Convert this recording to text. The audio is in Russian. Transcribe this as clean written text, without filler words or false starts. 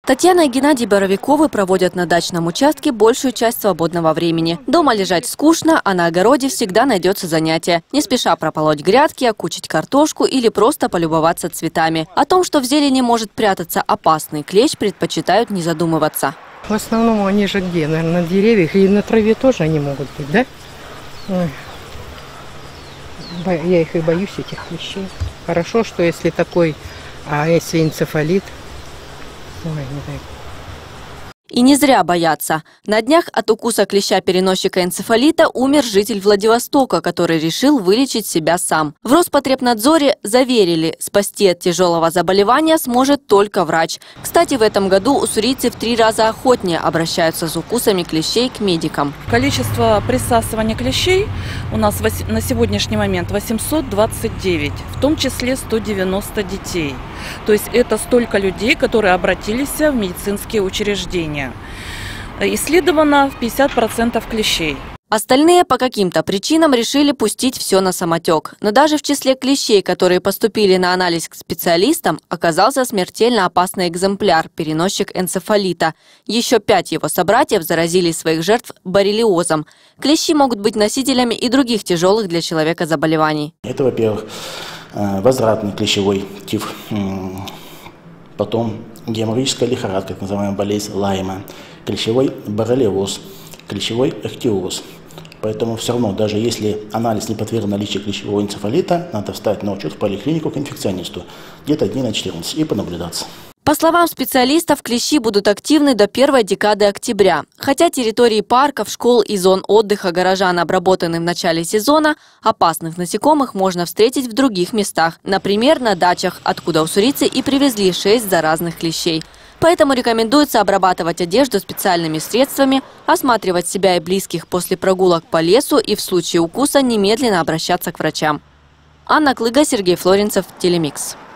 Татьяна и Геннадий Боровиковы проводят на дачном участке большую часть свободного времени. Дома лежать скучно, а на огороде всегда найдется занятие. Не спеша прополоть грядки, окучить картошку или просто полюбоваться цветами. О том, что в зелени может прятаться опасный клещ, предпочитают не задумываться. В основном они же где? Наверное, на деревьях и на траве тоже они могут быть, да? Ой. Я их и боюсь, этих клещей. Хорошо, что если такой, а если энцефалит, ой, не дай. И не зря боятся. На днях от укуса клеща-переносчика энцефалита умер житель Владивостока, который решил вылечить себя сам. В Роспотребнадзоре заверили, спасти от тяжелого заболевания сможет только врач. Кстати, в этом году уссурийцы в 3 раза охотнее обращаются с укусами клещей к медикам. Количество присасывания клещей у нас на сегодняшний момент 829, в том числе 190 детей. То есть это столько людей, которые обратились в медицинские учреждения. Исследовано в 50% клещей. Остальные по каким-то причинам решили пустить все на самотек. Но даже в числе клещей, которые поступили на анализ к специалистам, оказался смертельно опасный экземпляр – переносчик энцефалита. Еще 5 его собратьев заразили своих жертв боррелиозом. Клещи могут быть носителями и других тяжелых для человека заболеваний. Это, во-первых, возвратный клещевой тиф, потом геморрагическая лихорадка, так называемая болезнь Лайма, клещевой боррелиоз, клещевой эхтиоз. Поэтому все равно, даже если анализ не подтвердил наличие клещевого энцефалита, надо встать на учет в поликлинику к инфекционисту где-то дней на 14 и понаблюдаться. По словам специалистов, клещи будут активны до первой декады октября. Хотя территории парков, школ и зон отдыха горожан обработаны в начале сезона, опасных насекомых можно встретить в других местах. Например, на дачах, откуда уссурийцы и привезли 6 заразных клещей. Поэтому рекомендуется обрабатывать одежду специальными средствами, осматривать себя и близких после прогулок по лесу и в случае укуса немедленно обращаться к врачам. Анна Клыга, Сергей Флоренцев, Телемикс.